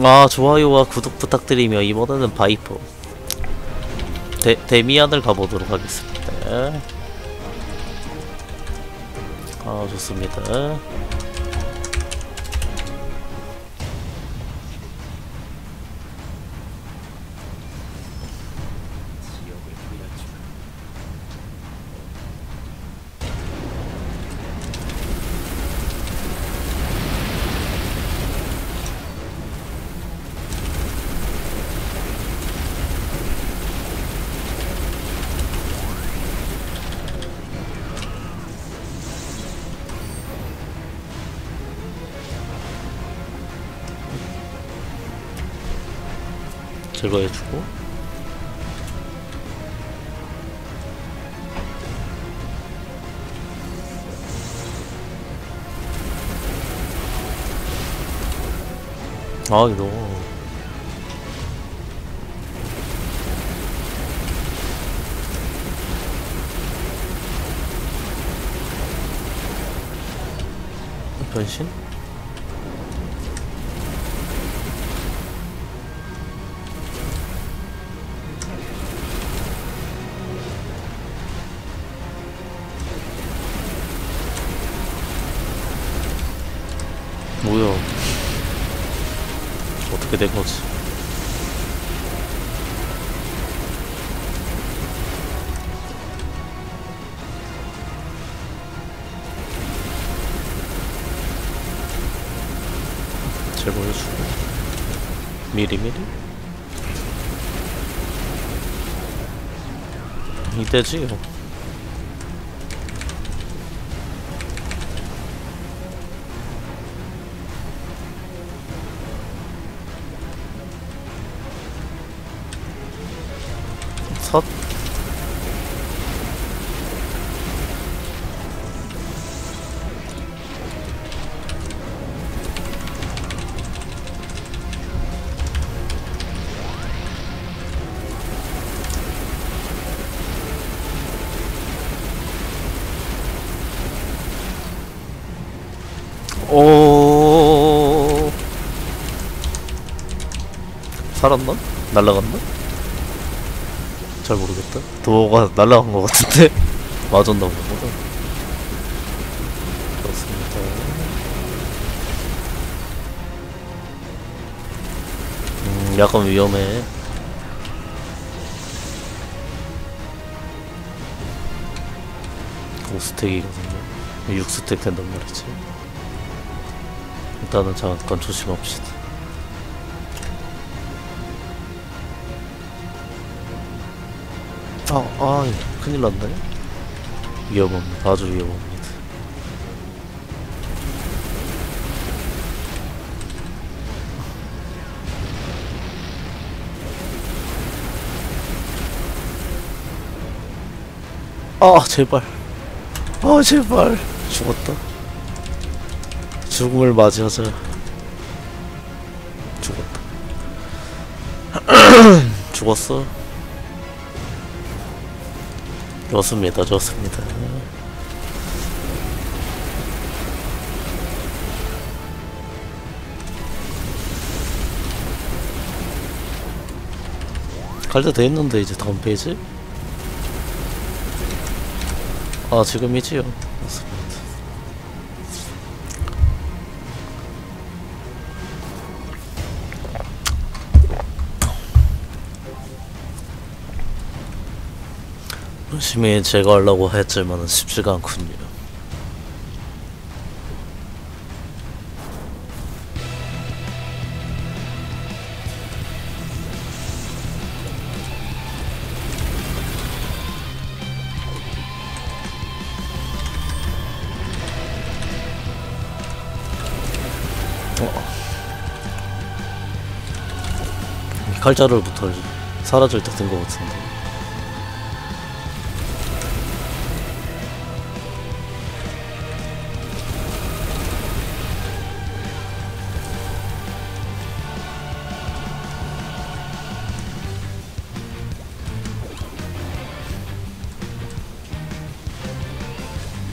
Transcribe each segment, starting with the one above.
아, 좋아요와 구독 부탁드리며 이번에는 바이퍼 데미안을 가보도록 하겠습니다. 아, 좋습니다. 제거해주고 아 이거 변신? 뭐야 어떻게 된 거지? 잘 보여주고 미리미리 이때지. 첫 오 살았나? 날라갔나? 잘 모르겠다. 도어가 날라간 것 같은데 맞았나 보다. 그렇습니다. 약간 위험해. 오 스택이거든요. 6스택 된단 말이지. 일단은 잠깐 조심합시다. 큰일 났네. 위험합니다. 아주 위험합니다. 제발. 제발. 죽었다. 죽음을 맞이하자. 죽었다. 죽었어. 좋습니다. 좋습니다. 갈 때 돼있는데 이제 다음 페이지? 지금이지요. 맞습니다. 열심히 제거하려고 했지만은 쉽지가 않군요. 칼자루부터 사라질 때 된 것 같은데.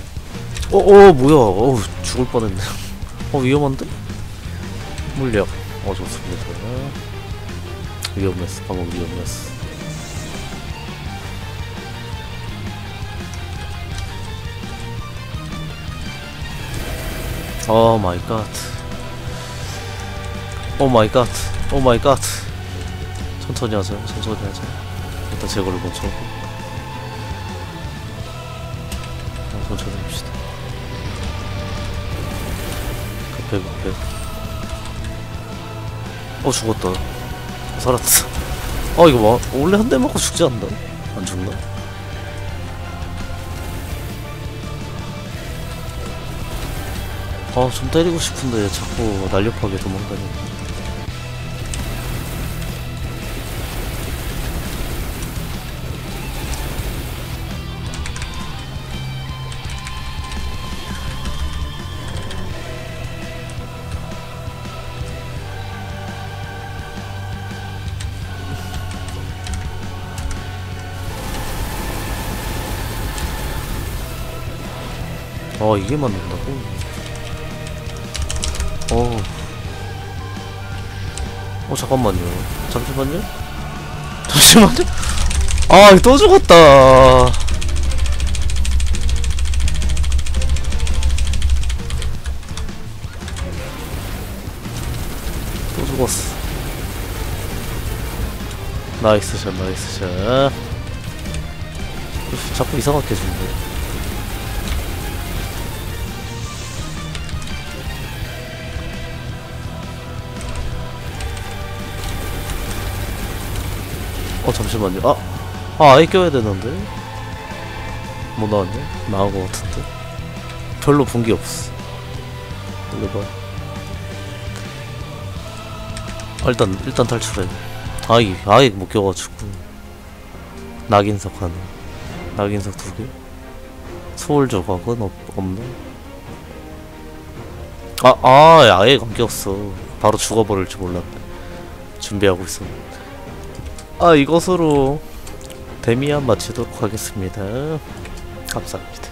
뭐야. 죽을 뻔했네. 위험한데? 물약. 좋습니다. 위험했어. 방금 위험했어. 오 마이 갓. 오 마이 갓. 오 마이 갓. 천천히 하자. 천천히 하자. 일단 제거를 멈춰고. 천천히 합시다. 급해 급해. 죽었다. 살았어. 이거 뭐 원래 한 대 맞고 죽지 않나? 안 죽나? 좀 때리고 싶은데 자꾸 날렵하게 도망다니. 이게 맞는다고? 잠깐만요. 잠시만요. 잠시만요. 이거 또 죽었다. 또 죽었어. 나이스 샷, 나이스 샷. 자꾸 이상하게 죽네. 잠시만요. 아예 껴야 되는데? 못 나왔네? 나온 것 같은데? 별로 본 게 없어. 올려봐. 일단 탈출해. 아예 못 껴가지고. 낙인석 하나. 낙인석 2개. 소울 조각은 없나? 아예 안 꼈어. 바로 죽어버릴 줄 몰랐네. 준비하고 있었는데. 이것으로 데미안 마치도록 하겠습니다. 감사합니다.